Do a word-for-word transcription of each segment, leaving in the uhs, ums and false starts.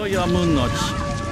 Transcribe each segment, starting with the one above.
はやむなし。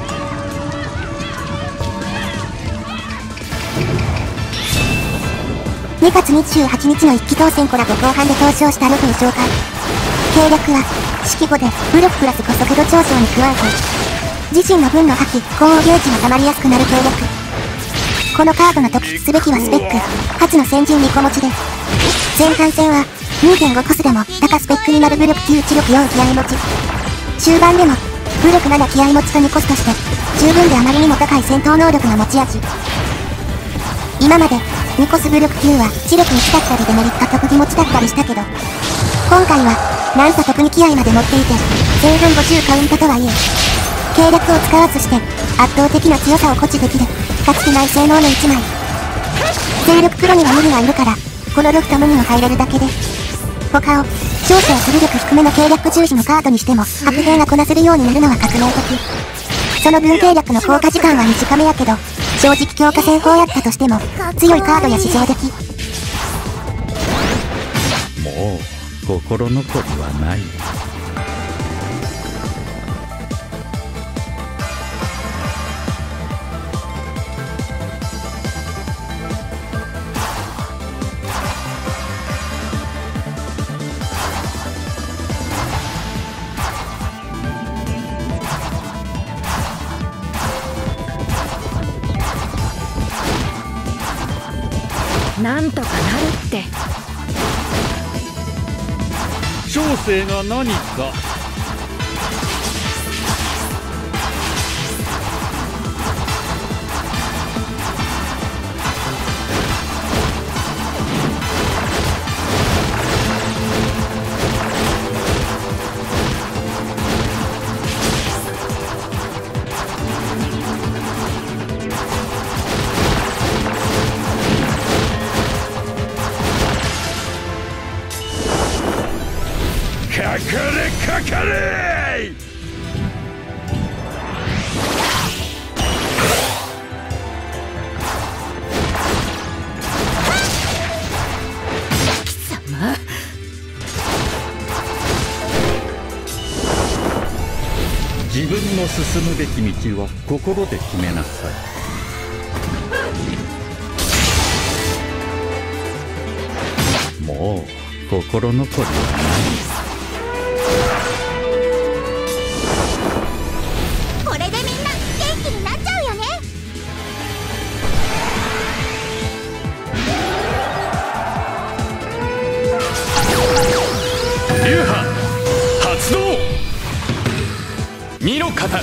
にがつにじゅうはちにちの一騎当選コラボ後半で登場したルフの紹介。計略は式ごで武力プラス高速度上昇に加えて自身の分の覇気高応ゲージが溜まりやすくなる計略。このカードの特筆すべきはスペック初の先陣にこ持ちで、前半戦は にてんご コスでも高スペックになる武力きゅう知力よん気合持ち、終盤でも武力なな気合持ちとにコスとして十分であまりにも高い戦闘能力の持ち味。今までにコス武力きゅうは知力いちだったりデメリット特技持ちだったりしたけど、今回はなんと特に気合まで持っていて前半ごじゅうカウントとはいえ計略を使わずして圧倒的な強さを誇示できるかつてない性能のいちまい。全力プロには無理がいるからこのろくともにも入れるだけで、他を小生する力低めの計略重視のカードにしても白兵がこなせるようになるのは革命的。その分計略の効果時間は短めやけど正直強化戦法やったとしても強いカードや試乗でき。 もう心残りはない。 なんとかなるって。 小生が何か。かかれかかれ。 貴様。 自分の進むべき道を心で決めなさい。もう心残りはない。 これでみんな元気になっちゃうよね。 流派発動。二の型。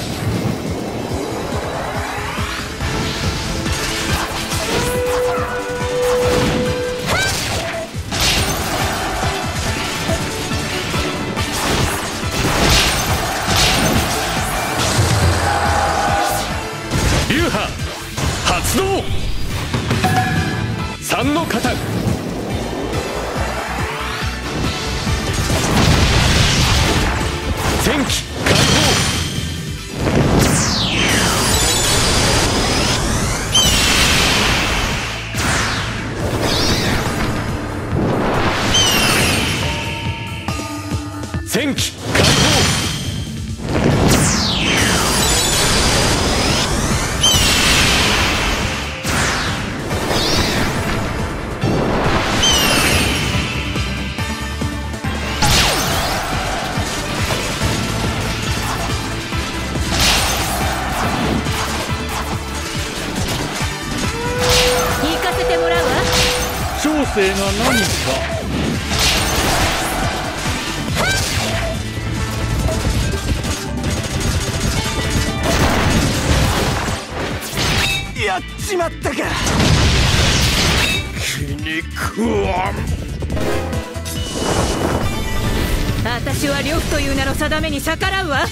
流派発動。三の型。戦機解放。戦機解放。 小生が何か。 やっちまったか。 気に食わん。 私は呂布という名の定めに逆らうわ。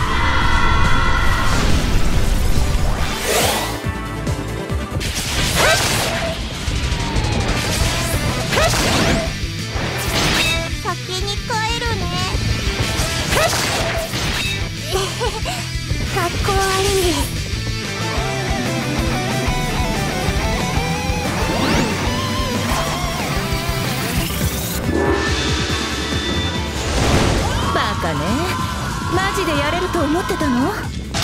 先に帰るね。かっこ悪い。 バカね。マジでやれるってたの？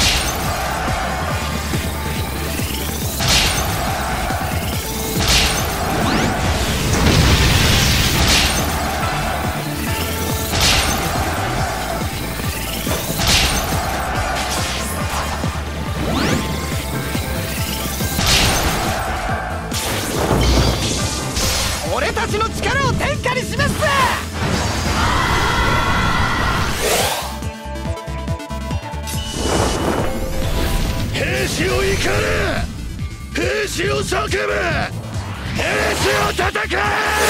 俺たちの力を天下に示すぜ。兵士を怒れ、兵士を叫べ、兵士を戦え。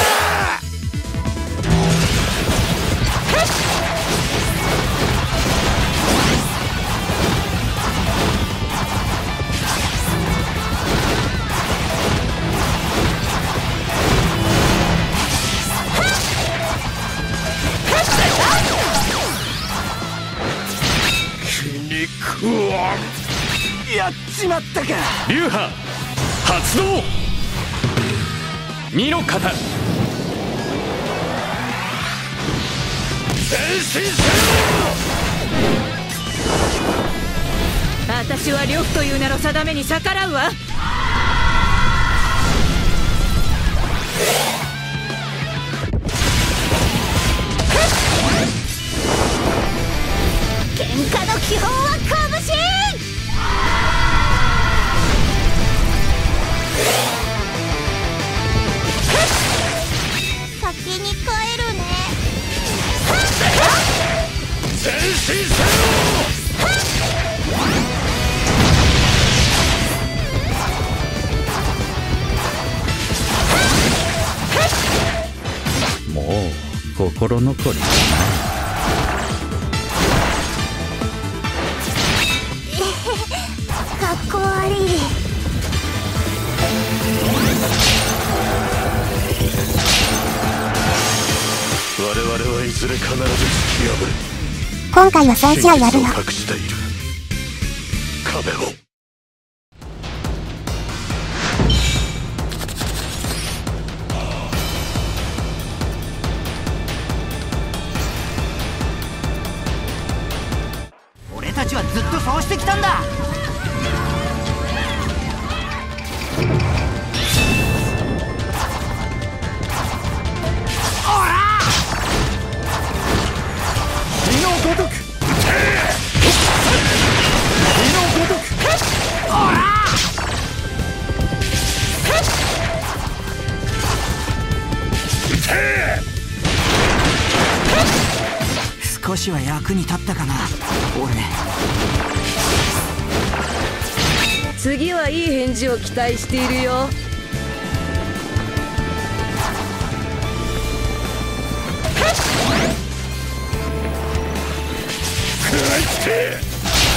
気に食わん。やっちまったか。流派発動。身の型前進せよ。 私は呂布という名の定めに逆らうわ。 喧嘩の基本は拳。先に帰るね。 前進せよ。 もう心残りだかっこ悪い。 我々はいずれ必ず突き破る。 今回はさん試合やるよ。 真実を隠している壁を。 俺たちはずっとそうしてきたんだ。少しは役に立ったかな俺。 次はいい返事を期待しているよ。 食らいつけ。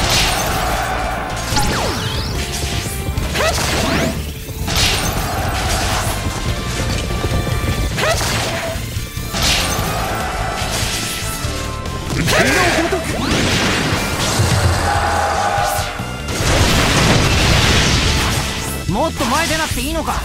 もっと前出なくていいのか。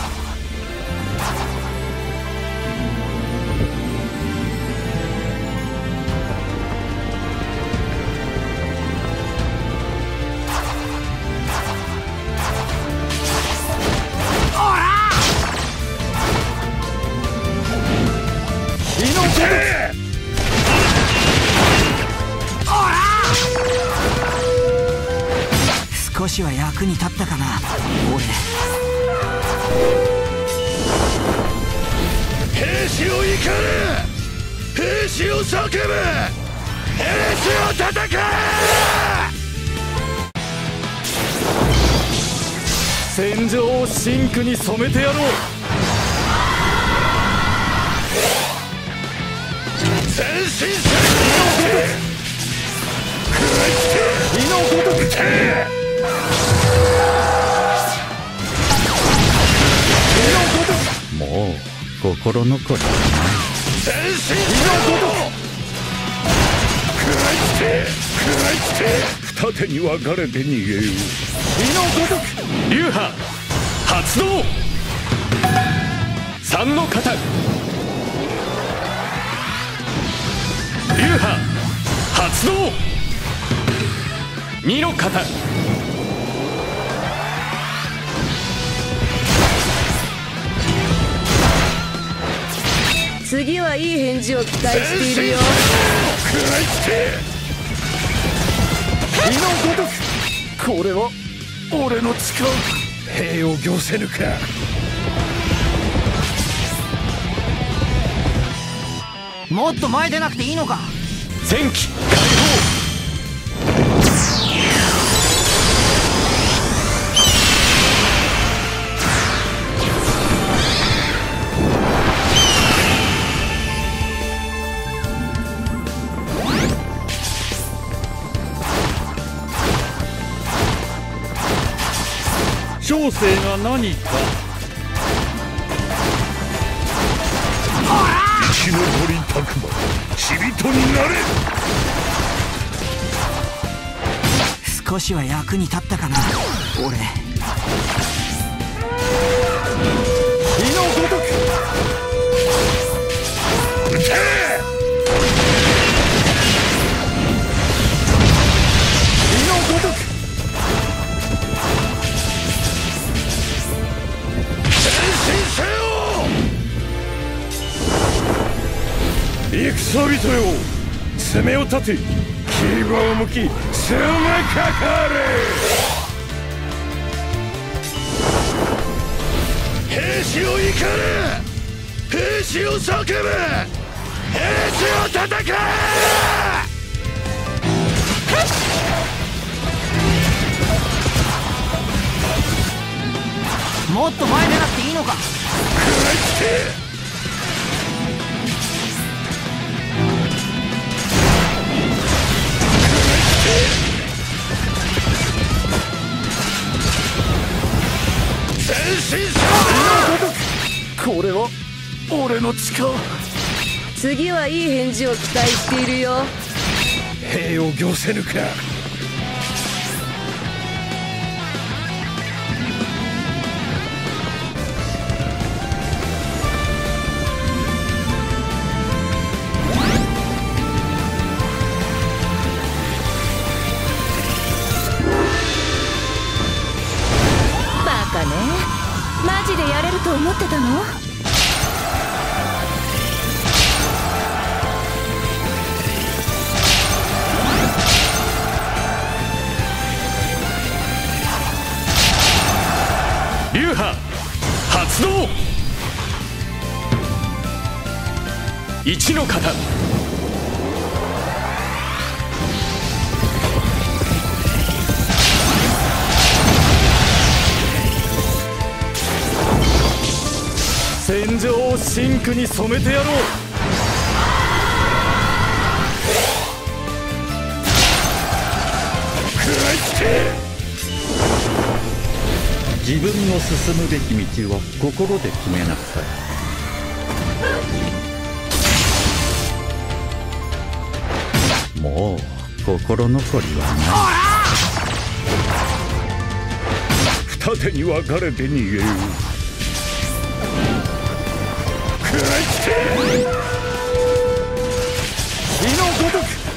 少しは役に立ったかな俺。 兵士を怒れ、兵士を叫べ、兵士を戦え。戦場を真紅に染めてやろう。前進せよ。食らいつけ。火のごとくて。 もう心残りだな。 前進せよ。食らいつけ、食らいつけ。二手に分かれて逃げよう。火のごとく流派発動。三の型流派発動。 二の型。 次はいい返事を期待しているよ。 食らいつけ。火のごとく。これは俺の誓う兵を行せぬか。 もっと前出なくていいのか。 前期解放。 小生が何か。 生き残りたくば死人になれ。 少しは役に立ったかな俺。 火のごとく。撃て。火のごとく。戦人よ、攻めを立て、牙を向き攻めかかれ。兵士を怒れ、兵士を叫べ、兵士を戦え。 もっと前出なくていいのか。 食らいつけ。これは俺の力。 次はいい返事を期待しているよ。 兵を行せぬか。 バカね、マジでやれると思ってたの？ 流派発動。一の型。戦場を真紅に染めてやろう。食らいつけ。 自分の進むべき道は心で決めなさい。もう心残りはない。二手に分かれて逃げよう。食らいつけ。火のごとく。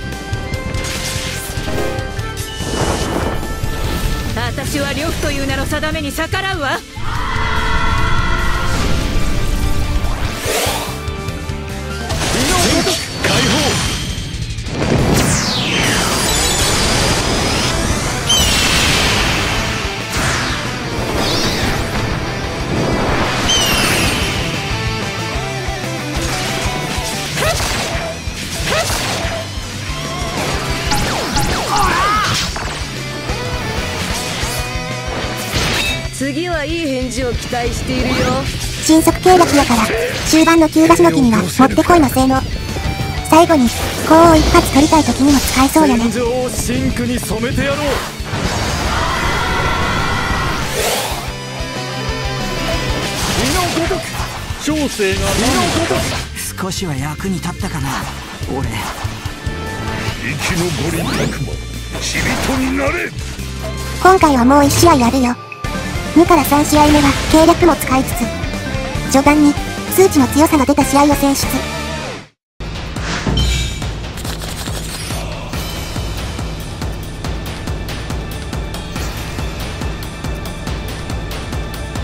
私は呂布という名の定めに逆らうわ。 前期解放。 次はいい返事を期待しているよ。 新速計略やから終盤の急出しの木にはもってこいの性能。最後にコウを一発取りたい時にも使えそうやね。 戦場を真紅に染めてやろう。火のごとく。 小生が火のごとく。 少しは役に立ったかな俺。 生き残りたくば死人になれ。 今回はもういち試合やるよ。にからさん試合目は計略も使いつつ序盤に数値の強さが出た試合を選出。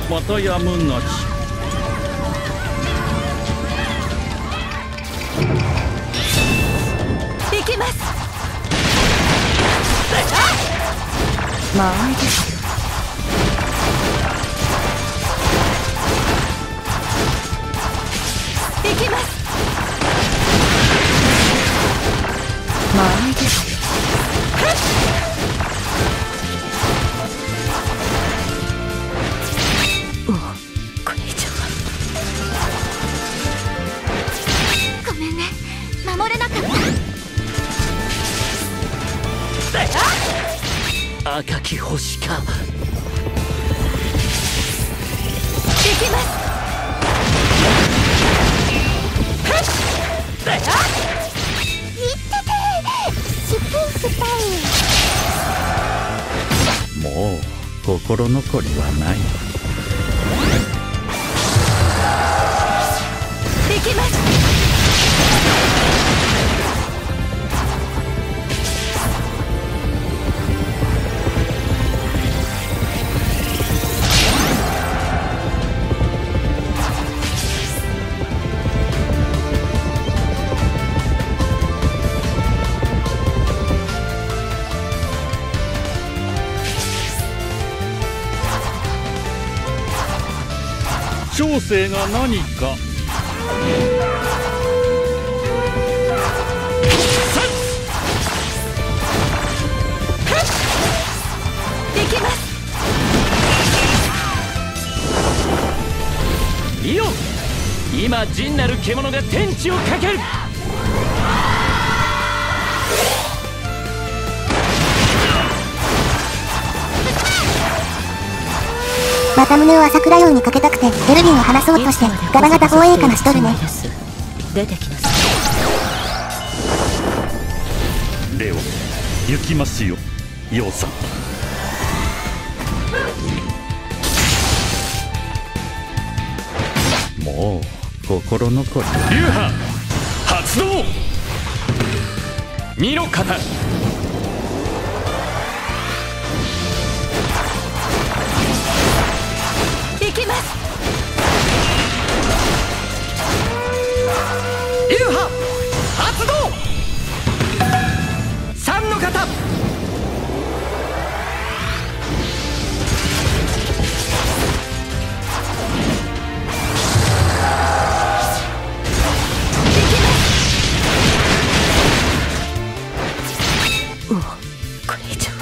またやむなき。 行きます。間合いですよ。行きます。間合いですよ。おう、これ以上は。 ごめんね、守れなかった。 赤き星か。 行きます。 もう心残りはない。 行きます。 小生が何か。 行きます。 いよ、今陣なる獣が天地をかける。 また胸を朝倉陽にかけたくてエルヴィンを離そうとしてガバガバ放映かましとるね。 出てきます。 レオ行きますよ、ヨウさん。もう心残りは。 流派発動。二の型。 行きます。 流派発動。三の型。 おう、これ以上は。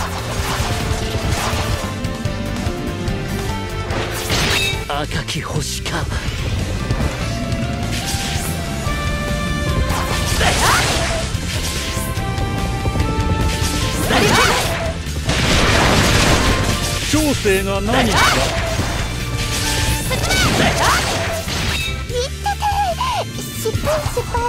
赤き星か。 小生が何か。 失敗失敗。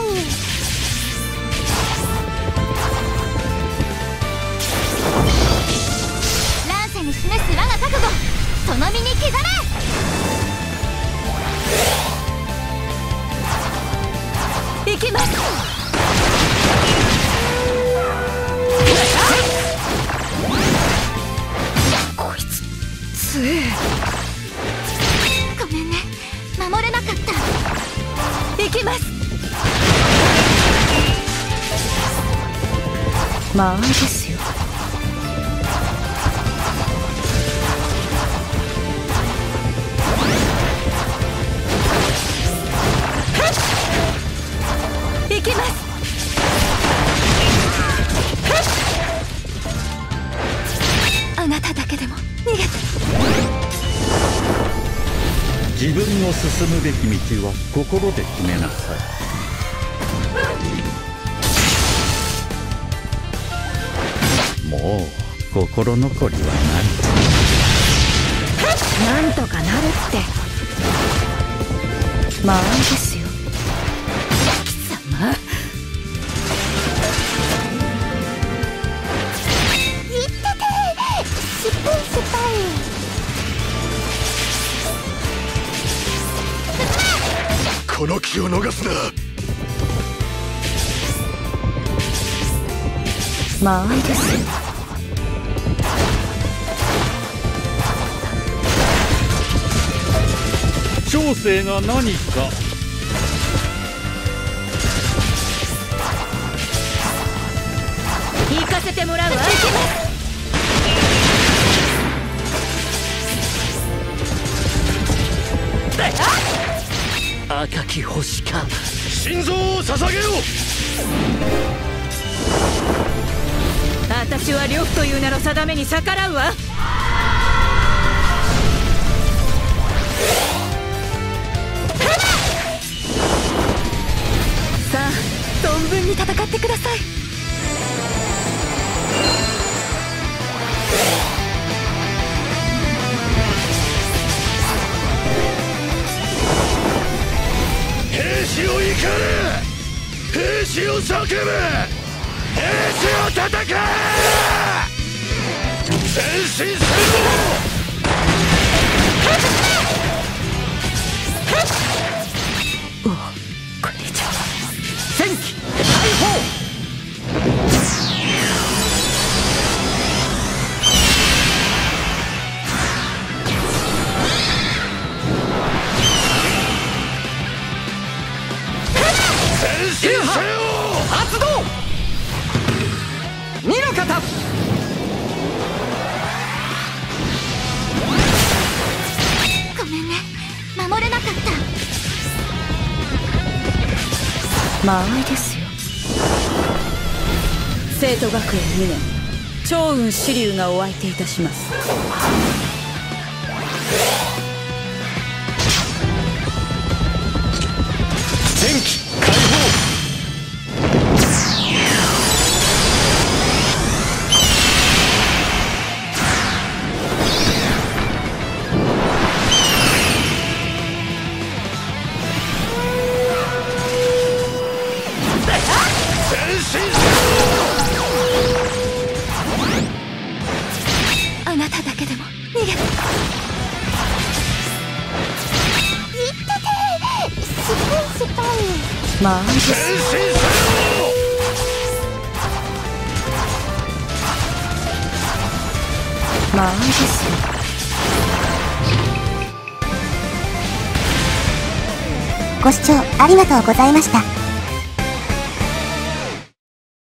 乱世に示す我が覚悟、その身に刻め。 行きます。こいつ強え。 ごめんね、守れなかった。 行きます。間合いですよ。行きます。あなただけでも逃げて。 自分の進むべき道は心で決めなさい。もう心残りはない。 なんとかなるって。間合いですよ。貴様。 失敗失敗。 この気を逃すな。 間合いですよ。 長生が何か。 行かせてもらうわ。 赤き星か。 心臓を捧げよう。 私は呂布という名の定めに逆らうわ。さあ存分に戦ってください。 兵士を怒れ、兵士を叫べ、兵士を戦え、前進せよ。 おお、これ以上は。 戦機解放。 前進せよ。 発動。見る方。 ごめんね、守れなかった。 間合いですよ。生徒学園にねん趙雲紫龍がお相手いたします。 前期解放。 あなただけでも逃げて。言ってて失敗失敗。 間合いですよ。 前進せよ。 間合いですよ。 ご視聴ありがとうございました。